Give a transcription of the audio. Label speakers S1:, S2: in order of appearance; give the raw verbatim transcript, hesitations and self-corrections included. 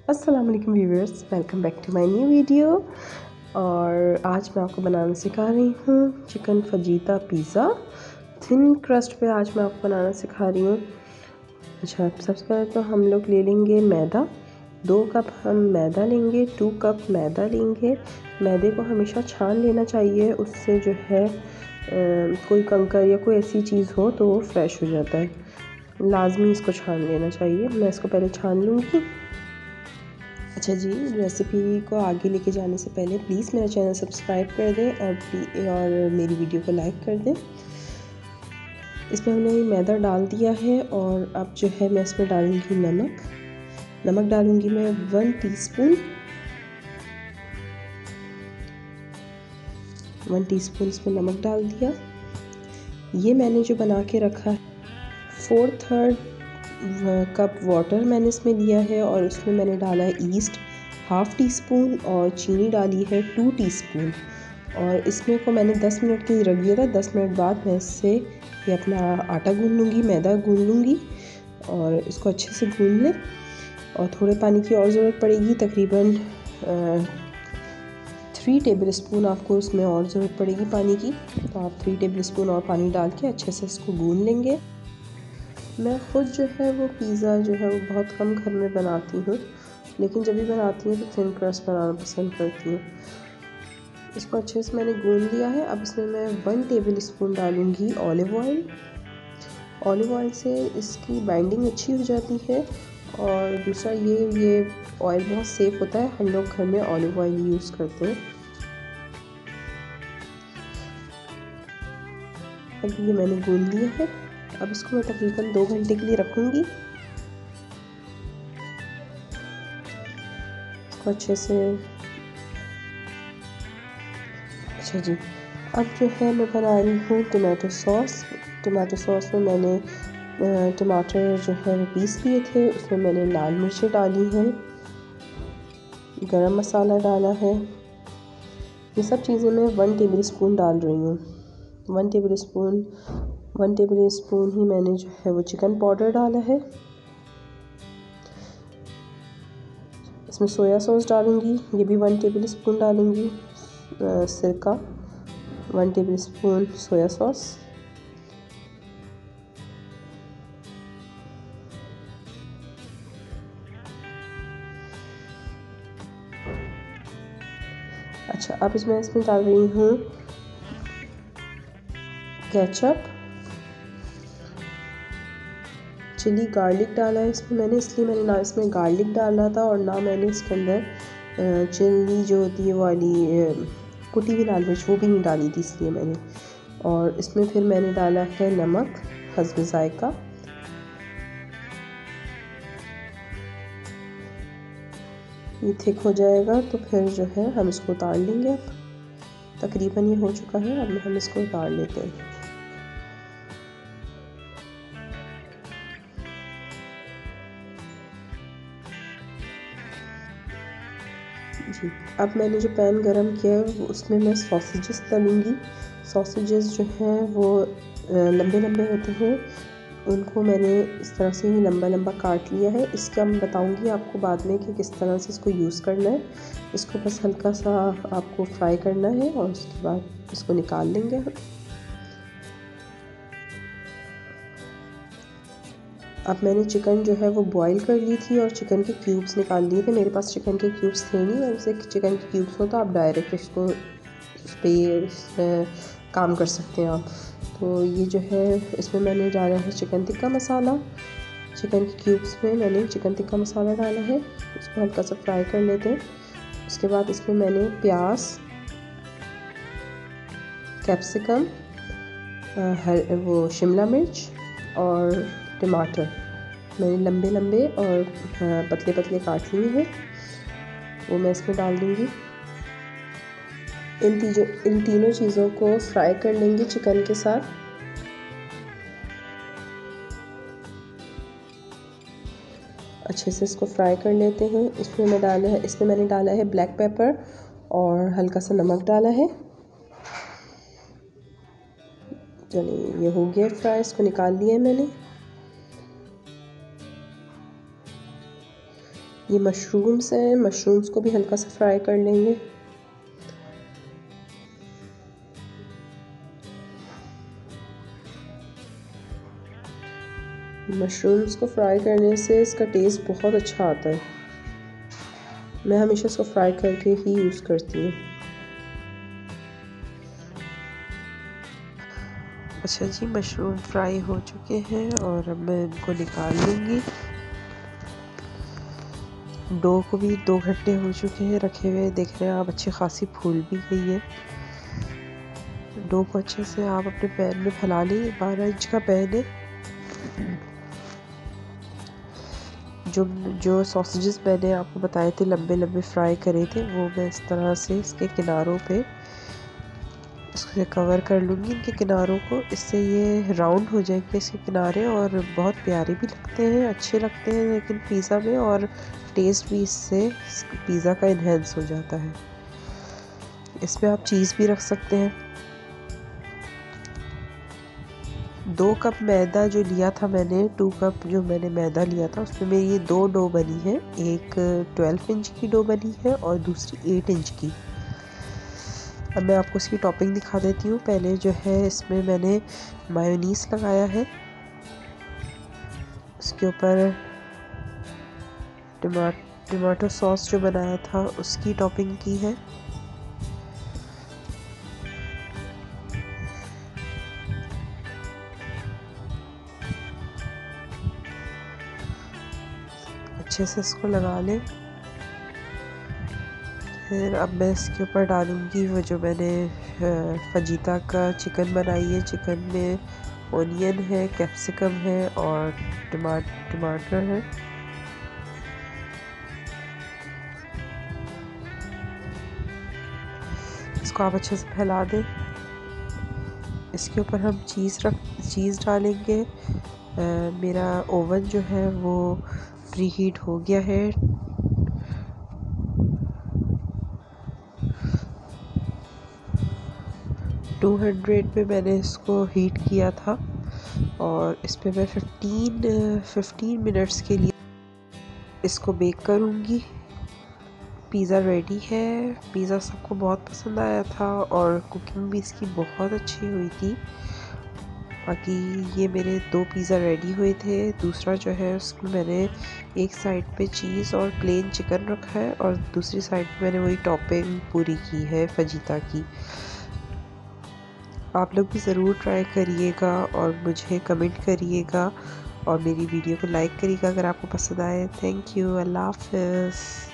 S1: अस्सलाम वालेकुम viewers, welcome back to my new video. और आज मैं आपको बनाना सिखा रही हूँ chicken fajita pizza thin crust पे। आज मैं आपको बनाना सिखा रही हूँ। अच्छा, सबसे पहले तो हम लोग ले लेंगे मैदा। दो कप हम मैदा लेंगे, टू कप मैदा लेंगे। मैदे को हमेशा छान लेना चाहिए, उससे जो है आ, कोई कंकर या कोई ऐसी चीज़ हो तो वो फ्रेश हो जाता है। लाजमी इसको छान लेना चाहिए। मैं इसको पहले छान लूँगी। अच्छा जी, रेसिपी को आगे लेके जाने से पहले प्लीज़ मेरा चैनल सब्सक्राइब कर दें और और मेरी वीडियो को लाइक कर दें। इसमें हमने मैदा डाल दिया है और अब जो है मैं इसमें डालूँगी नमक। नमक डालूँगी मैं वन टीस्पून वन टीस्पून इसमें नमक डाल दिया। ये मैंने जो बना के रखा है फोर थर्ड कप वाटर मैंने इसमें लिया है और उसमें मैंने डाला है ईस्ट हाफ़ टी स्पून और चीनी डाली है टू टीस्पून। और इसमें को मैंने दस मिनट के लिए रख दिया था। दस मिनट बाद मैं इससे ये अपना आटा गूँध लूँगी, मैदा गूँध लूँगी और इसको अच्छे से गूँध लें। और थोड़े पानी की और ज़रूरत पड़ेगी, तकरीबन थ्री टेबल स्पून आपको इसमें और ज़रूरत पड़ेगी पानी की। तो आप थ्री टेबल स्पून और पानी डाल के अच्छे से इसको गूँध लेंगे। मैं ख़ुद जो है वो पिज़्ज़ा जो है वो बहुत कम घर में बनाती हूँ, लेकिन जब भी बनाती हूँ तो थिन क्रस्ट बनाना पसंद करती हूँ। इसको अच्छे से मैंने गूँध लिया है। अब इसमें मैं वन टेबल स्पून डालूँगी ऑलिव ऑयल। ऑलिव ऑयल से इसकी बाइंडिंग अच्छी हो जाती है और दूसरा ये ये ऑयल बहुत सेफ़ होता है। हम लोग घर में ऑलिव ऑयल यूज़ करते हैं। अब ये मैंने गूँध लिया है। अब इसको मैं तकरीबन दो घंटे के लिए रखूँगी। इसको अच्छे से अच्छा जी, अब जो है मैं बना रही हूँ टमाटो सॉस। टमाटो सॉस में मैंने टमाटर जो है वो पीस लिए थे, उसमें मैंने लाल मिर्चें डाली हैं, गरम मसाला डाला है। ये सब चीज़ें मैं वन टेबल स्पून डाल रही हूँ। One tablespoon one tablespoon ही मैंने जो है वो चिकन पाउडर डाला है। इसमें सोया सॉस डालूँगी, ये भी वन टेबल स्पून डालूँगी। सिरका one tablespoon soya sauce. अच्छा, अब इसमें इसमें डाल रही हूँ केचप। चिली गार्लिक डाला है इसमें मैंने, इसलिए मैंने ना इसमें गार्लिक डाला था और ना मैंने इसके अंदर चिली जो होती है वो वाली कुटी हुई लाल मिर्च वो भी नहीं डाली थी, इसलिए मैंने। और इसमें फिर मैंने डाला है नमक हस्ब ज़ायका। ये थिक हो जाएगा तो फिर जो है हम इसको उतार लेंगे। अब तकरीबन ये हो चुका है, अब हम इसको उतार लेते हैं। जी, अब मैंने जो पैन गरम किया है उसमें मैं सॉसेजेस तलूँगी। सॉसेजेस जो हैं वो लंबे लंबे होते हैं, उनको मैंने इस तरह से ही लंबा लंबा काट लिया है। इसका मैं बताऊँगी आपको बाद में कि किस तरह से इसको यूज़ करना है। इसको बस हल्का सा आपको फ्राई करना है और उसके बाद इसको निकाल लेंगे हम। अब मैंने चिकन जो है वो बॉईल कर ली थी और चिकन के क्यूब्स निकाल लिए थे। मेरे पास चिकन के क्यूब्स थे नहीं, वैसे चिकन के क्यूब्स हो तो आप डायरेक्ट इसको उस पर काम कर सकते हैं आप। तो ये जो है इसमें मैंने डाला है चिकन टिक्का मसाला। चिकन के क्यूब्स में मैंने चिकन टिक्का मसाला डाला है, इसको हल्का सा फ्राई कर लेते हैं। उसके बाद इसमें मैंने प्याज, कैप्सिकम, हर वो शिमला मिर्च और टमाटर मैंने लंबे लंबे और पतले पतले काट लिए हैं, वो मैं इसमें डाल दूँगी। इन तीनों इन तीनों चीज़ों को फ्राई कर लेंगे चिकन के साथ। अच्छे से इसको फ्राई कर लेते हैं। इसमें मैं डाला है इसमें मैंने डाला है ब्लैक पेपर और हल्का सा नमक डाला है। चलिए, ये हो गया फ्राई, इसको निकाल लिया है मैंने। ये मशरूम्स हैं, मशरूम्स को भी हल्का सा फ्राई कर लेंगे। मशरूम्स को फ्राई करने से इसका टेस्ट बहुत अच्छा आता है। मैं हमेशा इसको फ्राई करके ही यूज़ करती हूँ। अच्छा जी, मशरूम फ्राई हो चुके हैं और अब मैं इनको निकाल लूँगी। डो को भी दो घंटे हो चुके हैं रखे हुए, देख रहे हैं आप, अच्छी खासी फूल भी गई है। डो को अच्छे से आप अपने पैन में फैला लें। बारह इंच का पैन है। जो जो सॉसेजेस मैंने आपको बताए थे लंबे लंबे फ्राई करे थे, वो मैं इस तरह से इसके किनारों पे इसको कवर कर लूँगी, इनके किनारों को। इससे ये राउंड हो जाएंगे इसके किनारे और बहुत प्यारे भी लगते हैं, अच्छे लगते हैं लेकिन पिज़्ज़ा में, और टेस्ट भी इससे पिज़्ज़ा का इन्हेंस हो जाता है। इसमें आप चीज़ भी रख सकते हैं। दो कप मैदा जो लिया था मैंने, टू कप जो मैंने मैदा लिया था, उसमें मेरी ये दो डो बनी है। एक ट्वेल्व इंच की डो बनी है और दूसरी एट इंच की। अब मैं आपको इसकी टॉपिंग दिखा देती हूँ। पहले जो है इसमें मैंने मायोनीज लगाया है, उसके ऊपर टमा टमाटो सॉस जो बनाया था उसकी टॉपिंग की है। अच्छे से इसको लगा लें। फिर अब मैं इसके ऊपर डालूँगी वो जो मैंने फजीता का चिकन बनाई है। चिकन में ओनियन है, कैप्सिकम है और टमाटर है। इसको आप अच्छे से फैला दें। इसके ऊपर हम चीज़ रख चीज़ डालेंगे। आ, मेरा ओवन जो है वो प्री हीट हो गया है। टू हंड्रेड पे मैंने इसको हीट किया था और इस पे मैं फिफ्टीन फिफ्टीन मिनट्स के लिए इसको बेक करूँगी। पिज़्ज़ा रेडी है। पिज़्ज़ा सबको बहुत पसंद आया था और कुकिंग भी इसकी बहुत अच्छी हुई थी। बाकी ये मेरे दो पिज़्ज़ा रेडी हुए थे। दूसरा जो है उसमें मैंने एक साइड पे चीज़ और प्लेन चिकन रखा है और दूसरी साइड पे मैंने वही टॉपिंग पूरी की है फजीता की। आप लोग भी ज़रूर ट्राई करिएगा और मुझे कमेंट करिएगा और मेरी वीडियो को लाइक करिएगा अगर आपको पसंद आए। Thank you. अल्लाह हाफ़िज़।